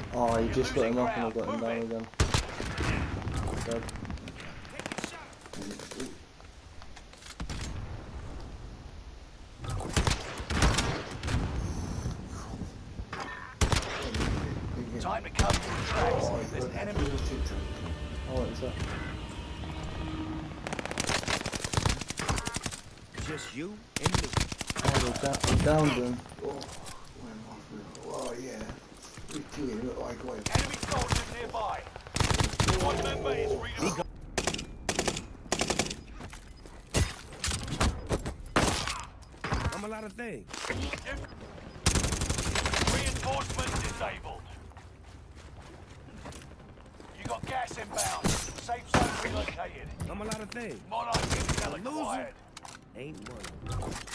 Oh, you just got him up and I got him down again. Dead. Time to cover the tracks. There's an enemy. Oh, what is that? Just you and me. Oh, I'm down them. Oh, yeah. We kill him, look like way. Enemy soldiers nearby. One member is redeployed. I'm a lot of things. Reinforcements disabled. You got gas inbound. Safe zone relocated. I'm a lot of things. Monarch intel Loser. acquired. Ain't one.